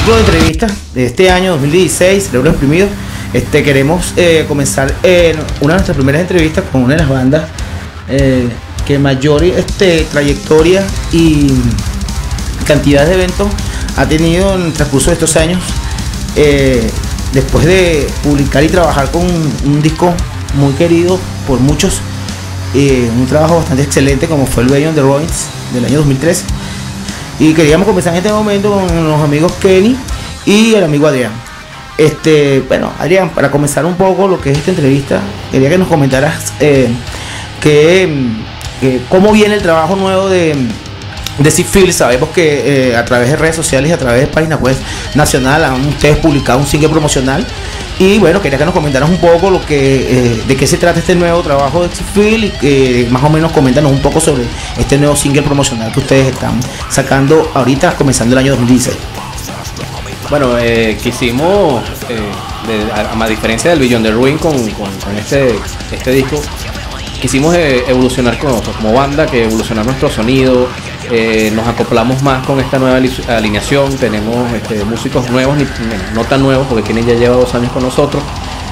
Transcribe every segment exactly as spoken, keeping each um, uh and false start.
ciclo de entrevistas de este año dos mil dieciséis, Cerebro Exprimido, este, queremos eh, comenzar eh, una de nuestras primeras entrevistas con una de las bandas eh, que mayor este, trayectoria y cantidad de eventos ha tenido en el transcurso de estos años. Eh, después de publicar y trabajar con un, un disco muy querido por muchos, eh, un trabajo bastante excelente como fue el Beyond the Ruins del año dos mil trece. Y queríamos comenzar en este momento con los amigos Kenny y el amigo Adrián. Este, bueno, Adrián, para comenzar un poco lo que es esta entrevista, quería que nos comentaras eh, que, que cómo viene el trabajo nuevo de, de Sick Field. Sabemos que eh, a través de redes sociales y a través de páginas web nacional han ustedes publicado un single promocional. Y bueno, quería que nos comentaras un poco lo que, eh, de qué se trata este nuevo trabajo de Sick Field y que eh, más o menos coméntanos un poco sobre este nuevo single promocional que ustedes están sacando ahorita, comenzando el año dos mil dieciséis. Bueno, eh, quisimos, eh, de, a, a diferencia del Beyond the Ruin con, con, con este, este disco, quisimos eh, evolucionar con nosotros, como banda, que evolucionar nuestro sonido. Eh, nos acoplamos más con esta nueva alineación. Tenemos este, músicos nuevos, ni, no tan nuevos, porque Kenny ya lleva dos años con nosotros.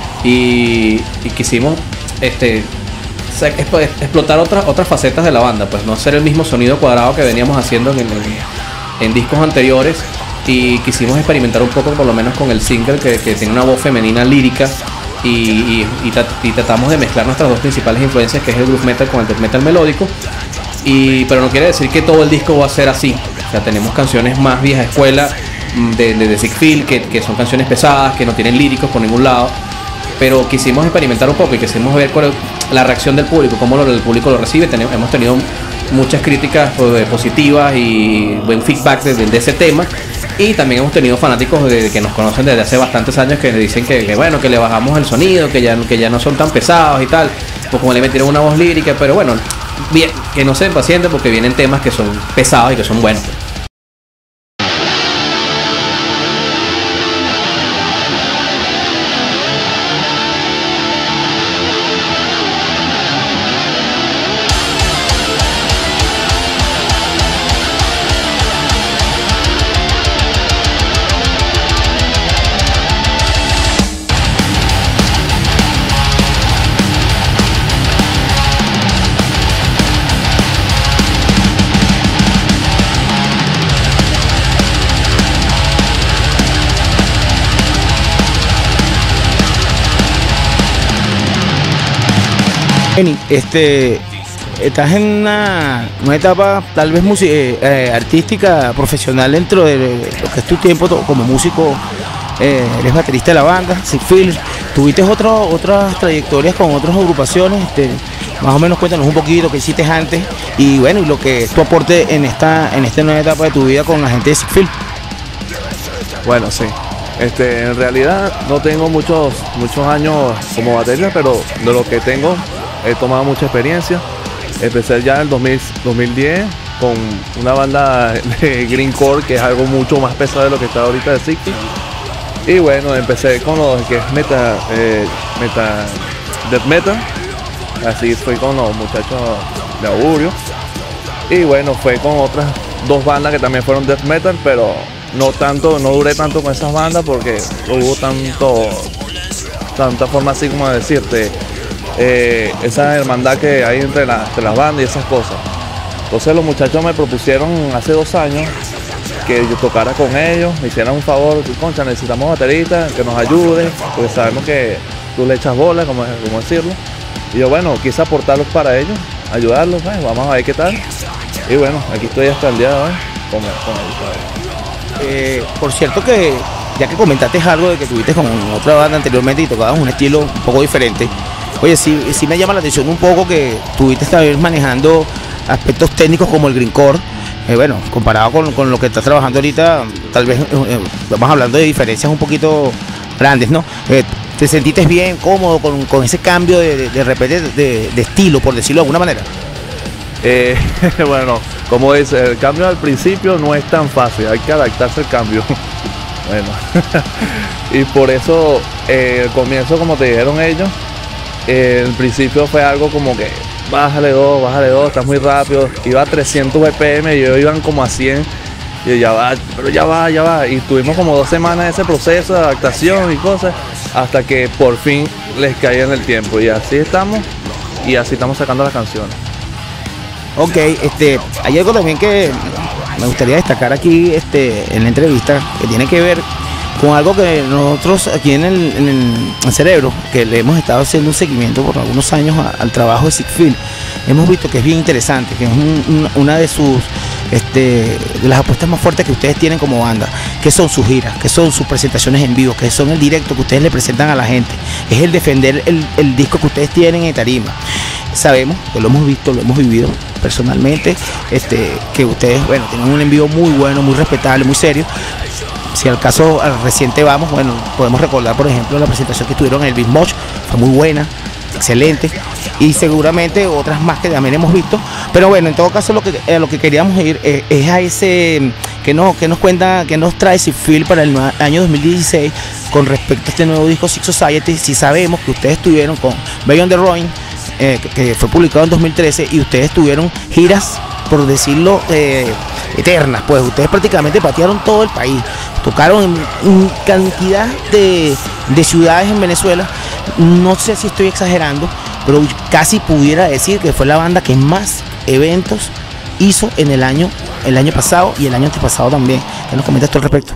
Y, y quisimos este, explotar otras otras facetas de la banda, pues no hacer el mismo sonido cuadrado que veníamos haciendo en, en, en discos anteriores. Y quisimos experimentar un poco, por lo menos con el single, que, que tiene una voz femenina lírica. Y, y, y, y tratamos de mezclar nuestras dos principales influencias, que es el groove metal con el death metal melódico. Y, pero no quiere decir que todo el disco va a ser así. O sea, tenemos canciones más vieja escuela de, de, de Sick Field, que, que son canciones pesadas, que no tienen líricos por ningún lado. Pero quisimos experimentar un poco y quisimos ver cuál es la reacción del público, cómo lo, el público lo recibe. Tenemos, hemos tenido muchas críticas pues, positivas y buen feedback de, de ese tema. Y también hemos tenido fanáticos de, de que nos conocen desde hace bastantes años, que dicen que, que bueno, que le bajamos el sonido, que ya, que ya no son tan pesados y tal, pues como le metieron una voz lírica. Pero bueno, bien, que no se impacienten porque vienen temas que son pesados y que son buenos. Este, estás en una, una etapa tal vez music, eh, eh, artística, profesional dentro de lo que es tu tiempo como músico. Eh, eres baterista de la banda Sick Field. Tuviste otro, otras trayectorias con otras agrupaciones. Este, más o menos cuéntanos un poquito qué hiciste antes y bueno, y lo que es tu aporte en esta, en esta nueva etapa de tu vida con la gente de Sick Field. Bueno, sí. Este, en realidad no tengo muchos, muchos años como baterista, pero de lo que tengo he tomado mucha experiencia. Empecé ya en el dos mil, dos mil diez con una banda de grindcore, que es algo mucho más pesado de lo que está ahorita de Sick Field. Y bueno, empecé con lo que es meta, eh, meta, death metal. Así fui con los muchachos de Augurio. Y bueno, fue con otras dos bandas que también fueron death metal, pero no tanto, no duré tanto con esas bandas porque hubo tanto, tanta forma así como de decirte, Eh, esa hermandad que hay entre, la, entre las bandas y esas cosas. Entonces los muchachos me propusieron hace dos años que yo tocara con ellos, me hicieran un favor, concha, necesitamos bateristas, que nos ayude, porque sabemos que tú le echas bola, como, como decirlo. Y yo, bueno, quise aportarlos para ellos, ayudarlos, pues, vamos a ver qué tal. Y bueno, aquí estoy hasta el día de hoy con, con ellos. Eh, por cierto que, ya que comentaste algo de que tuviste con otra banda anteriormente y tocabas un estilo un poco diferente, oye, sí, sí me llama la atención un poco que tuviste esta vez manejando aspectos técnicos como el grindcore. Eh, bueno, comparado con, con lo que estás trabajando ahorita, tal vez eh, vamos hablando de diferencias un poquito grandes, ¿no? Eh, ¿Te sentiste bien, cómodo con, con ese cambio de, de, de repente de, de estilo, por decirlo de alguna manera? Eh, bueno, como dice, el cambio al principio no es tan fácil, hay que adaptarse al cambio. Bueno, y por eso eh, el comienzo, como te dijeron ellos, eh, el principio fue algo como que bájale dos, bájale dos, estás muy rápido. Iba a trescientos B P M y ellos iban como a cien Y ya va, pero ya va, ya va. Y tuvimos como dos semanas de ese proceso de adaptación y cosas, hasta que por fin les caía en el tiempo. Y así estamos, y así estamos sacando las canciones. Ok, este, hay algo también que me gustaría destacar aquí este, en la entrevista, que tiene que ver con algo que nosotros aquí en el, en el, en el Cerebro, que le hemos estado haciendo un seguimiento por algunos años a, al trabajo de Sigfil, hemos visto que es bien interesante, que es un, un, una de sus este, de las apuestas más fuertes que ustedes tienen como banda, que son sus giras, que son sus presentaciones en vivo, que son el directo que ustedes le presentan a la gente, es el defender el, el disco que ustedes tienen en tarima. Sabemos, que lo hemos visto, lo hemos vivido personalmente, este, que ustedes, bueno, tienen un envío muy bueno, muy respetable, muy serio. Si al caso al reciente vamos, bueno, podemos recordar, por ejemplo, la presentación que tuvieron en el Big Mosh, fue muy buena, excelente, y seguramente otras más que también hemos visto. Pero bueno, en todo caso lo que, a lo que queríamos ir es, es a ese que, no, que nos cuenta, que nos trae Sigfil para el año dos mil dieciséis con respecto a este nuevo disco Sick Society. Si sabemos que ustedes estuvieron con Beyond the Ruin, eh, que, que fue publicado en dos mil trece, y ustedes tuvieron giras, por decirlo, eh, eternas, pues ustedes prácticamente patearon todo el país, tocaron en, en cantidad de, de ciudades en Venezuela. No sé si estoy exagerando, pero casi pudiera decir que fue la banda que más eventos hizo en el año, el año pasado y el año antepasado también. ¿Qué nos comentas tú al respecto?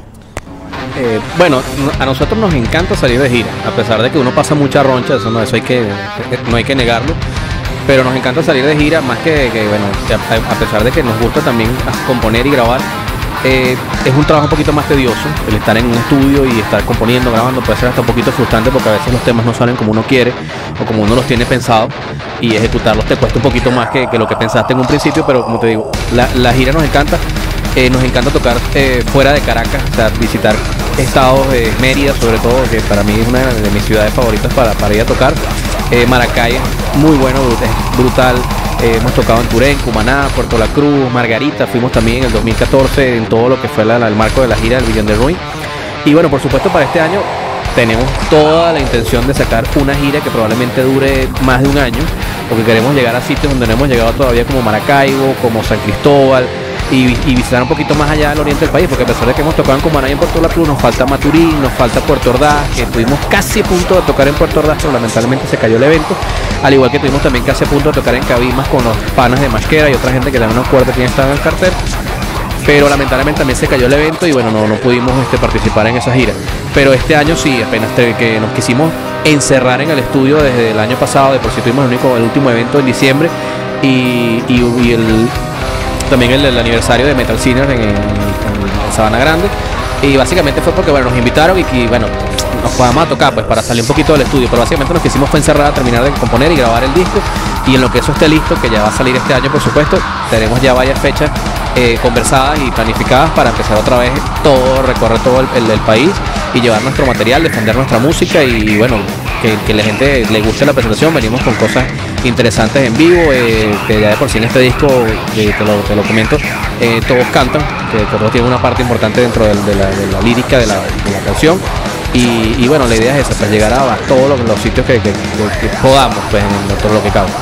Eh, bueno, a nosotros nos encanta salir de gira, a pesar de que uno pasa mucha roncha, eso no, eso hay que, no hay que negarlo. Pero nos encanta salir de gira, más que, que bueno, a, a pesar de que nos gusta también componer y grabar, eh, es un trabajo un poquito más tedioso. El estar en un estudio y estar componiendo, grabando, puede ser hasta un poquito frustrante, porque a veces los temas no salen como uno quiere o como uno los tiene pensado, y ejecutarlos te cuesta un poquito más que, que lo que pensaste en un principio. Pero como te digo, la, la gira nos encanta. Eh, nos encanta tocar eh, fuera de Caracas, o sea, visitar estados de Mérida, sobre todo, que para mí es una de mis ciudades favoritas para, para ir a tocar. eh, Maracay, muy bueno, es brutal. Eh, hemos tocado en Turén, Cumaná, Puerto La Cruz, Margarita. Fuimos también en el dos mil catorce en todo lo que fue la, la, el marco de la gira del Beyond the Ruin. Y bueno, por supuesto, para este año tenemos toda la intención de sacar una gira que probablemente dure más de un año, porque queremos llegar a sitios donde no hemos llegado todavía, como Maracaibo, como San Cristóbal, y, y visitar un poquito más allá del oriente del país, porque a pesar de que hemos tocado en Cumaná y en Puerto La Cruz, nos falta Maturín, nos falta Puerto Ordaz, que estuvimos casi a punto de tocar en Puerto Ordaz, pero lamentablemente se cayó el evento, al igual que tuvimos también casi a punto de tocar en Cabimas con los panas de Masquera y otra gente que también no acuerdo quién estaba en el cartel, pero lamentablemente también se cayó el evento y bueno, no, no pudimos este, participar en esa gira. Pero este año sí, apenas te, que nos quisimos encerrar en el estudio desde el año pasado, de por sí tuvimos el, único, el último evento en diciembre, y, y, y el, también el, el aniversario de Metal Sinners en, en, en Sabana Grande, y básicamente fue porque bueno, nos invitaron y que bueno, nos podamos a tocar pues para salir un poquito del estudio, pero básicamente lo que hicimos fue encerrar, terminar de componer y grabar el disco, y en lo que eso esté listo, que ya va a salir este año por supuesto, tenemos ya varias fechas eh, conversadas y planificadas para empezar otra vez todo, recorrer todo el, el, el país y llevar nuestro material, defender nuestra música y bueno, que, que la gente le guste la presentación. Venimos con cosas interesantes en vivo, eh, que ya de por sí en este disco, eh, te, lo, te lo comento, eh, todos cantan, que todos tienen una parte importante dentro de, de, la, de la lírica de la, de la canción. Y, y bueno, la idea es esa, pues llegar a todos los, los sitios que, que, que, que podamos, pues en todo lo que cabe.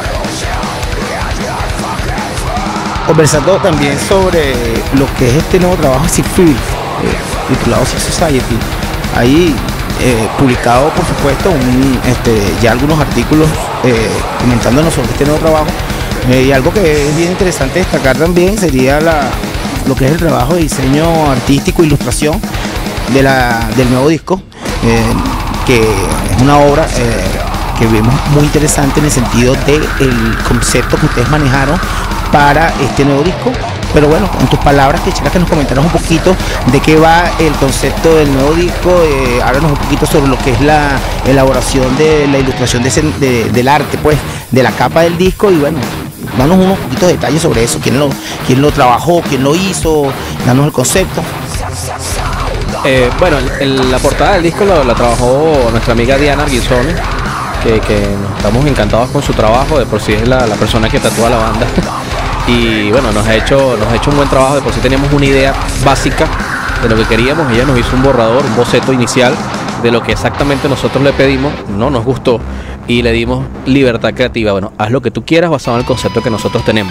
Conversando también sobre lo que es este nuevo trabajo de Sigfil, eh, titulado Sick Society. Ahí eh, publicado por supuesto un, este, ya algunos artículos eh, comentándonos sobre este nuevo trabajo, eh, y algo que es bien interesante destacar también sería la, lo que es el trabajo de diseño artístico e ilustración de la, del nuevo disco, eh, que es una obra eh, que vemos muy interesante en el sentido del concepto que ustedes manejaron para este nuevo disco. Pero bueno, en tus palabras, quisiera que nos comentaras un poquito de qué va el concepto del nuevo disco. Eh, háblanos un poquito sobre lo que es la elaboración de la ilustración de ese, de, del arte, pues, de la capa del disco, y bueno, danos unos poquitos detalles sobre eso, quién lo, quién lo trabajó, quién lo hizo, danos el concepto. Eh, bueno, el, el, la portada del disco lo, la trabajó nuestra amiga Diana Arguizone, que, que estamos encantados con su trabajo, de por sí es la, la persona que tatúa la banda. Y bueno, nos ha hecho nos ha hecho un buen trabajo. De por sí teníamos una idea básica de lo que queríamos. Ella nos hizo un borrador, un boceto inicial de lo que exactamente nosotros le pedimos. No nos gustó y le dimos libertad creativa. Bueno, haz lo que tú quieras basado en el concepto que nosotros tenemos.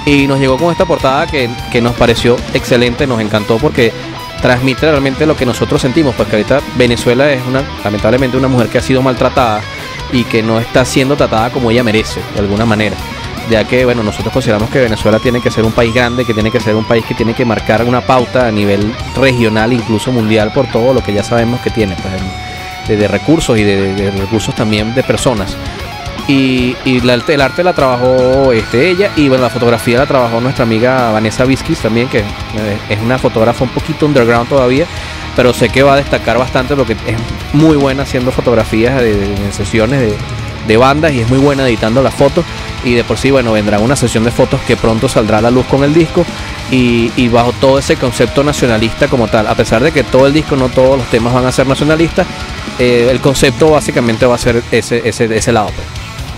Y nos llegó con esta portada que, que nos pareció excelente, nos encantó porque transmite realmente lo que nosotros sentimos, pues que ahorita Venezuela es una, lamentablemente, una mujer que ha sido maltratada y que no está siendo tratada como ella merece, de alguna manera. Ya que, bueno, nosotros consideramos que Venezuela tiene que ser un país grande, que tiene que ser un país que tiene que marcar una pauta a nivel regional, incluso mundial, por todo lo que ya sabemos que tiene, pues, de, de recursos y de, de recursos también de personas. Y, y la, el arte la trabajó este, ella, y bueno, la fotografía la trabajó nuestra amiga Vanessa Vizquis también, que es una fotógrafa un poquito underground todavía, pero sé que va a destacar bastante porque es muy buena haciendo fotografías de, de, de sesiones de, de bandas, y es muy buena editando las fotos. Y de por sí, bueno, vendrá una sesión de fotos que pronto saldrá a la luz con el disco, y, y bajo todo ese concepto nacionalista como tal. A pesar de que todo el disco, no todos los temas van a ser nacionalistas, eh, el concepto básicamente va a ser ese, ese, ese lado, pues.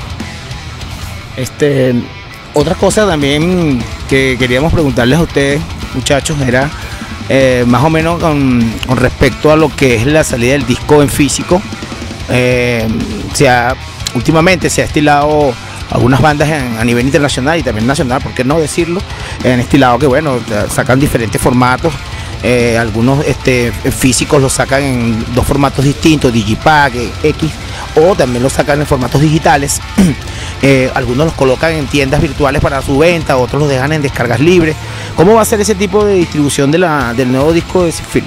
Este, otra cosa también que queríamos preguntarles a ustedes, muchachos, era eh, más o menos con, con respecto a lo que es la salida del disco en físico. Eh, se ha, últimamente se ha estilado algunas bandas en, a nivel internacional y también nacional, ¿por qué no decirlo? Han estilado que, bueno, sacan diferentes formatos. Eh, algunos este, físicos los sacan en dos formatos distintos, Digipack, X, o también los sacan en formatos digitales. Eh, algunos los colocan en tiendas virtuales para su venta, otros los dejan en descargas libres. ¿Cómo va a ser ese tipo de distribución de la, del nuevo disco de Sigfil?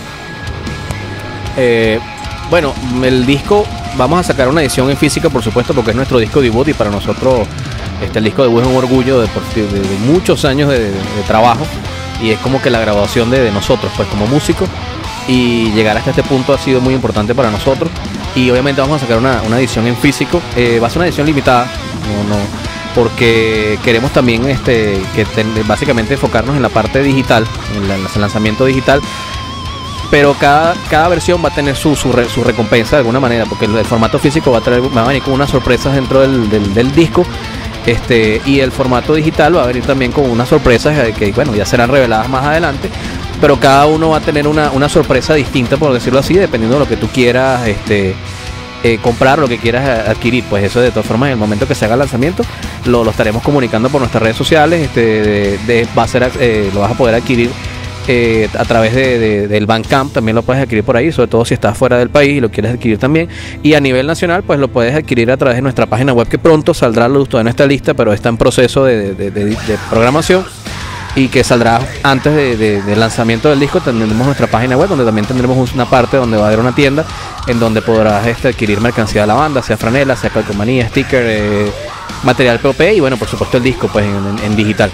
Eh, bueno, el disco, vamos a sacar una edición en física, por supuesto, porque es nuestro disco debut, y para nosotros este, el disco debut es un orgullo de, de, de muchos años de, de, de trabajo, y es como que la graduación de, de nosotros, pues como músicos, y llegar hasta este punto ha sido muy importante para nosotros. Y obviamente vamos a sacar una, una edición en físico, eh, va a ser una edición limitada, no, no, porque queremos también este, que ten, básicamente enfocarnos en la parte digital, en, la, en el lanzamiento digital, pero cada, cada versión va a tener su, su, re, su recompensa de alguna manera, porque el, el formato físico va a, traer, va a venir con unas sorpresas dentro del, del, del disco, este, y el formato digital va a venir también con unas sorpresas que, bueno, ya serán reveladas más adelante. Pero cada uno va a tener una, una sorpresa distinta, por decirlo así, dependiendo de lo que tú quieras este, eh, comprar, lo que quieras adquirir. Pues eso, de todas formas, en el momento que se haga el lanzamiento, lo, lo estaremos comunicando por nuestras redes sociales. Este, de, de, va a ser, eh, lo vas a poder adquirir eh, a través de, de, del Bandcamp, también lo puedes adquirir por ahí, sobre todo si estás fuera del país y lo quieres adquirir también. Y a nivel nacional, pues lo puedes adquirir a través de nuestra página web, que pronto saldrá a luz, todavía no está lista, pero está en proceso de, de, de, de, de programación, y que saldrá antes de, de, del lanzamiento del disco. Tendremos nuestra página web, donde también tendremos una parte donde va a haber una tienda en donde podrás este, adquirir mercancía de la banda, sea franela, sea calcomanía, sticker, eh, material P O P, y bueno, por supuesto el disco pues en, en, en digital.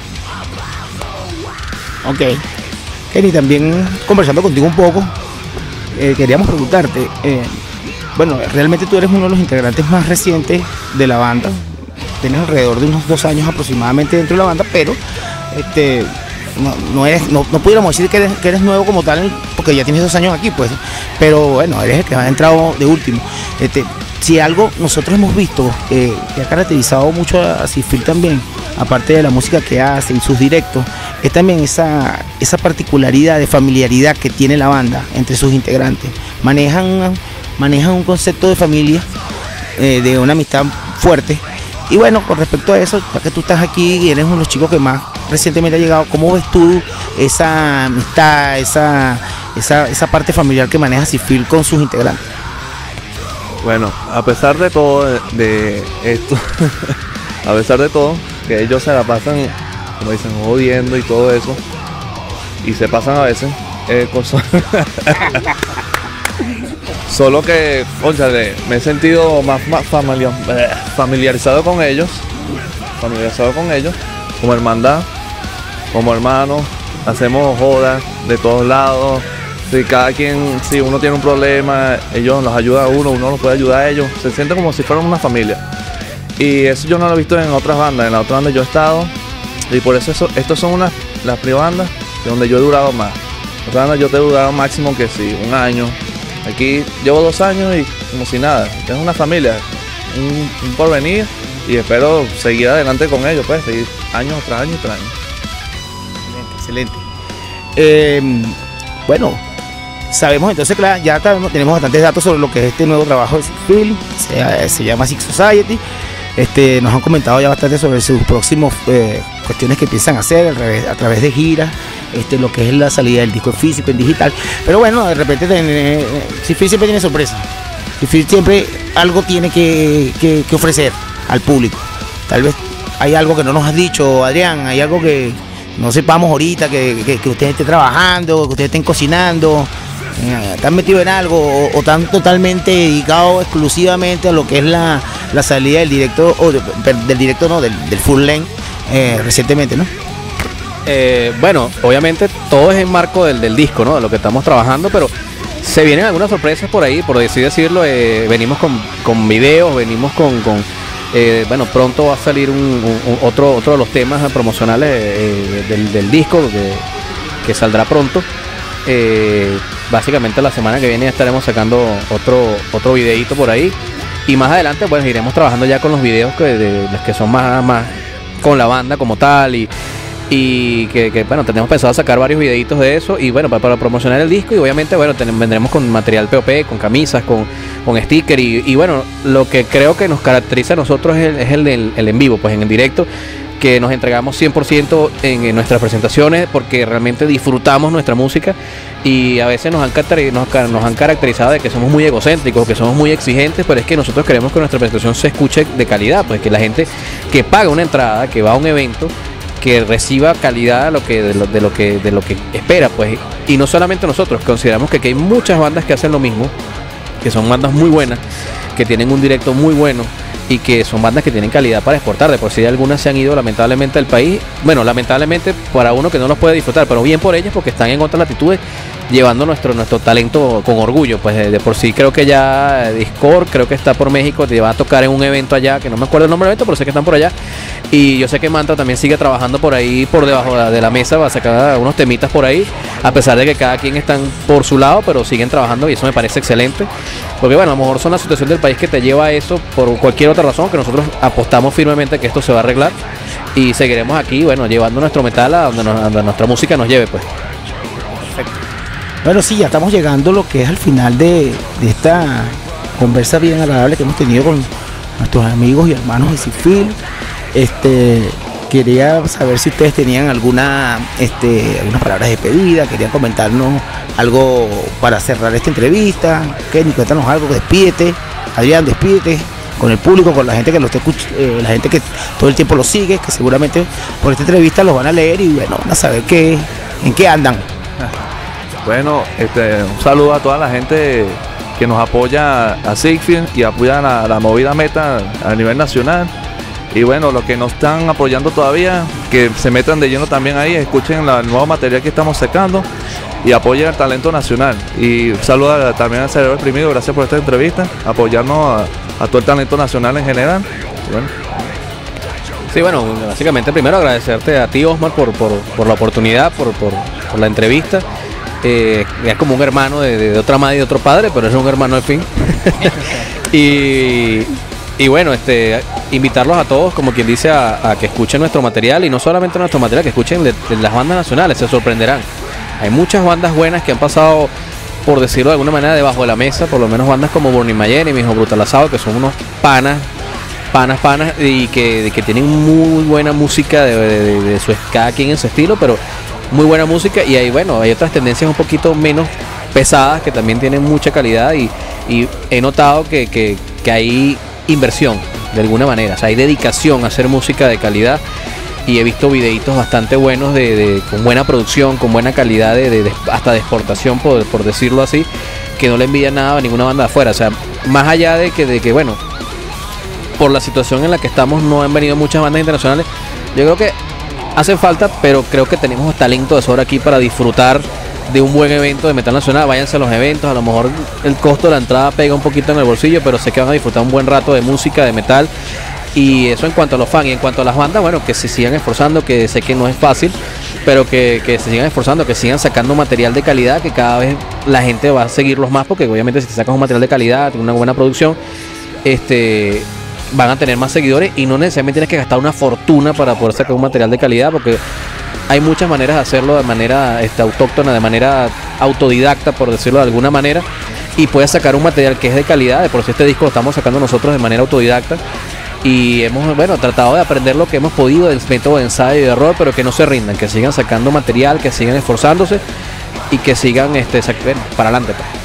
Ok. Kenny, también conversando contigo un poco, eh, queríamos preguntarte, eh, bueno, realmente tú eres uno de los integrantes más recientes de la banda, tienes alrededor de unos dos años aproximadamente dentro de la banda, pero este no, no eres, no, no pudiéramos decir que eres, que eres nuevo como tal, porque ya tienes dos años aquí, pues, pero bueno, eres el que ha entrado de último. Este, si algo nosotros hemos visto eh, que ha caracterizado mucho a Sigfil también, aparte de la música que hace y sus directos, es también esa, esa particularidad de familiaridad que tiene la banda entre sus integrantes. Manejan, manejan un concepto de familia, eh, de una amistad fuerte. Y bueno, con respecto a eso, ya que tú estás aquí y eres uno de los chicos que más recientemente ha llegado, ¿cómo ves tú esa amistad, esa, esa, esa parte familiar que maneja Sigfil con sus integrantes? Bueno, a pesar de todo de, de esto, a pesar de todo, que ellos se la pasan, como dicen, jodiendo y todo eso, y se pasan a veces, eh, cosas... Solo que, óyale, me he sentido más, más familiar, familiarizado con ellos, familiarizado con ellos, como hermandad, como hermanos, hacemos jodas de todos lados. Si cada quien, si uno tiene un problema, ellos nos ayudan a uno, uno los puede ayudar a ellos, se siente como si fueran una familia. Y eso yo no lo he visto en otras bandas, en la otra banda yo he estado, y por eso, eso estas son unas, las privandas donde yo he durado más. En otras bandas yo te he durado máximo que sí, un año. Aquí llevo dos años y como si nada, es una familia, un, un porvenir, y espero seguir adelante con ellos, pues, seguir año tras año tras año. Excelente, excelente. Eh, bueno, sabemos entonces, claro, ya tenemos bastantes datos sobre lo que es este nuevo trabajo de Sigfil, se, se llama Sig Society. Este, nos han comentado ya bastante sobre sus próximos eh, cuestiones que piensan hacer a través, a través de giras, este, lo que es la salida del disco en físico, en digital. Pero bueno, de repente eh, Sifil siempre tiene sorpresa. Sifil siempre algo tiene que, que, que ofrecer al público. Tal vez hay algo que no nos has dicho, Adrián, hay algo que no sepamos ahorita, que, que, que ustedes estén trabajando, que ustedes estén cocinando, eh, están metidos en algo o, o están totalmente dedicados exclusivamente a lo que es la, la salida del directo, o de, del directo no, del, del full length eh, recientemente, ¿no? Eh, bueno, obviamente todo es en marco del, del disco, ¿no? De lo que estamos trabajando, pero se vienen algunas sorpresas por ahí, por así decirlo. Eh, venimos con, con videos, venimos con, con eh, bueno, pronto va a salir un, un, otro, otro de los temas promocionales eh, del, del disco que, que saldrá pronto. Eh, básicamente la semana que viene estaremos sacando otro, otro videíto por ahí, y más adelante pues iremos trabajando ya con los videos que, de, los que son más, más con la banda como tal, y y que, que bueno, tenemos pensado sacar varios videitos de eso, y bueno, para, para promocionar el disco, y obviamente bueno, ten, vendremos con material P O P, con camisas, con, con sticker, y, y bueno, lo que creo que nos caracteriza a nosotros es el, es el, del, el en vivo, pues en el directo, que nos entregamos cien por ciento en, en nuestras presentaciones, porque realmente disfrutamos nuestra música, y a veces nos han, nos, nos han caracterizado de que somos muy egocéntricos, que somos muy exigentes, pero es que nosotros queremos que nuestra presentación se escuche de calidad, pues que la gente que paga una entrada, que va a un evento, que reciba calidad de lo que, de lo, de lo que, de lo que espera, pues. Y no solamente nosotros, consideramos que, que hay muchas bandas que hacen lo mismo, que son bandas muy buenas, que tienen un directo muy bueno, y que son bandas que tienen calidad para exportar. De por sí algunas se han ido lamentablemente del país, bueno, lamentablemente para uno que no los puede disfrutar, pero bien por ellas, porque están en otras latitudes llevando nuestro nuestro talento con orgullo. Pues de, de por sí creo que ya Discord, creo que está por México, te va a tocar en un evento allá, que no me acuerdo el nombre del evento, pero sé que están por allá. Y yo sé que Mantra también sigue trabajando por ahí, por debajo de la mesa, va a sacar unos temitas por ahí, a pesar de que cada quien están por su lado, pero siguen trabajando, y eso me parece excelente, porque bueno, a lo mejor son la situación del país que te lleva a eso por cualquier otra razón, que nosotros apostamos firmemente que esto se va a arreglar, y seguiremos aquí, bueno, llevando nuestro metal a donde, nos, a donde nuestra música nos lleve, pues. Perfecto. Bueno, sí, ya estamos llegando a lo que es al final de, de esta conversa bien agradable que hemos tenido con nuestros amigos y hermanos de Sifil. Este, quería saber si ustedes tenían alguna, este, algunas palabras de despedida, querían comentarnos algo para cerrar esta entrevista. Kenny, cuéntanos algo, despídete. Adrián, despídete con el público, con la gente que lo está escuchando, eh, la gente que todo el tiempo lo sigue, que seguramente por esta entrevista los van a leer y bueno, van a saber qué, en qué andan. Bueno, este, un saludo a toda la gente que nos apoya a Sifil y apoya a la movida Meta a nivel nacional. Y bueno, los que nos están apoyando todavía, que se metan de lleno también ahí, escuchen la, el nuevo material que estamos sacando y apoyen al talento nacional. Y un saludo a, también al Cerebro Exprimido, gracias por esta entrevista, apoyarnos a, a todo el talento nacional en general. Y bueno. Sí, bueno, básicamente primero agradecerte a ti, Osmar, por, por, por la oportunidad, por, por, por la entrevista. Eh, es como un hermano de, de otra madre y de otro padre, pero es un hermano al fin. y... Y bueno, este, invitarlos a todos, como quien dice, a, a que escuchen nuestro material, y no solamente nuestro material, que escuchen de, de las bandas nacionales, se sorprenderán. Hay muchas bandas buenas que han pasado, por decirlo de alguna manera, debajo de la mesa, por lo menos bandas como Burning Mayenne y Hijo Brutal Asado, que son unos panas, panas, panas, y que, de, que tienen muy buena música de, de, de, de su, cada quien en su estilo, pero muy buena música. Y hay, bueno, hay otras tendencias un poquito menos pesadas que también tienen mucha calidad, y, y he notado que, que, que hay inversión de alguna manera, o sea, hay dedicación a hacer música de calidad, y he visto videitos bastante buenos de, de con buena producción, con buena calidad de, de, de hasta de exportación, por, por decirlo así, que no le envidia nada a ninguna banda de afuera. O sea, más allá de que, de que bueno, por la situación en la que estamos no han venido muchas bandas internacionales, yo creo que hacen falta, pero creo que tenemos talento de sobra aquí para disfrutar de un buen evento de metal nacional. Váyanse a los eventos, a lo mejor el costo de la entrada pega un poquito en el bolsillo, pero sé que van a disfrutar un buen rato de música, de metal. Y eso en cuanto a los fans. Y en cuanto a las bandas, bueno, que se sigan esforzando, que sé que no es fácil, pero que, que se sigan esforzando, que sigan sacando material de calidad, que cada vez la gente va a seguirlos más, porque obviamente si te sacas un material de calidad, una buena producción, este van a tener más seguidores, y no necesariamente tienes que gastar una fortuna para poder sacar un material de calidad, porque hay muchas maneras de hacerlo de manera este, autóctona, de manera autodidacta, por decirlo de alguna manera, y puedes sacar un material que es de calidad. De por sí este disco lo estamos sacando nosotros de manera autodidacta, y hemos, bueno, tratado de aprender lo que hemos podido del método de ensayo y de error, pero que no se rindan, que sigan sacando material, que sigan esforzándose y que sigan este, sac- bueno, para adelante, pues.